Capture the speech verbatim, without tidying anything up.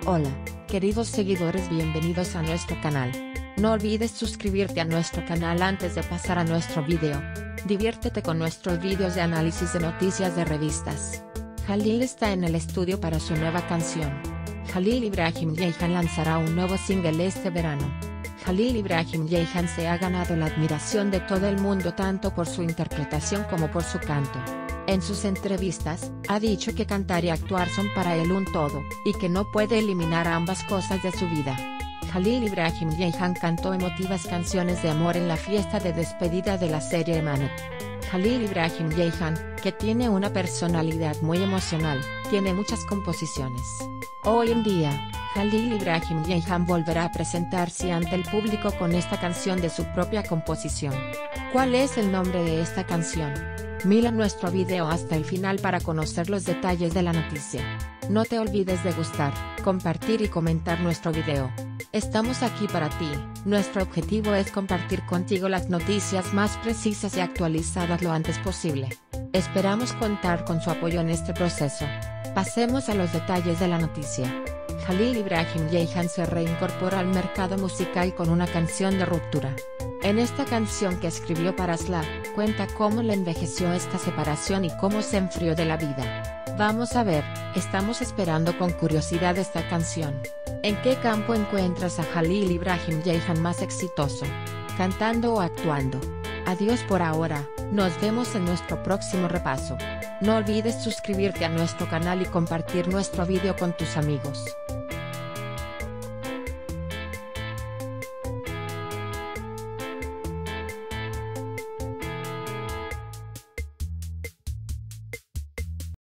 Hola, queridos seguidores, bienvenidos a nuestro canal. No olvides suscribirte a nuestro canal antes de pasar a nuestro video. Diviértete con nuestros vídeos de análisis de noticias de revistas. Jalil está en el estudio para su nueva canción. Jalil Ibrahim Ceyhan lanzará un nuevo single este verano. Jalil Ibrahim Ceyhan se ha ganado la admiración de todo el mundo tanto por su interpretación como por su canto. En sus entrevistas, ha dicho que cantar y actuar son para él un todo, y que no puede eliminar ambas cosas de su vida. Jalil Ibrahim Ceyhan cantó emotivas canciones de amor en la fiesta de despedida de la serie Emanet. Jalil Ibrahim Ceyhan, que tiene una personalidad muy emocional, tiene muchas composiciones. Hoy en día, Jalil Ibrahim Ceyhan volverá a presentarse ante el público con esta canción de su propia composición. ¿Cuál es el nombre de esta canción? Mira nuestro video hasta el final para conocer los detalles de la noticia. No te olvides de gustar, compartir y comentar nuestro video. Estamos aquí para ti, nuestro objetivo es compartir contigo las noticias más precisas y actualizadas lo antes posible. Esperamos contar con su apoyo en este proceso. Pasemos a los detalles de la noticia. Jalil Ibrahim Ceyhan se reincorpora al mercado musical con una canción de ruptura. En esta canción que escribió para Sla, cuenta cómo le envejeció esta separación y cómo se enfrió de la vida. Vamos a ver, estamos esperando con curiosidad esta canción. ¿En qué campo encuentras a Jalil Ibrahim Ceyhan más exitoso? ¿Cantando o actuando? Adiós por ahora, nos vemos en nuestro próximo repaso. No olvides suscribirte a nuestro canal y compartir nuestro video con tus amigos.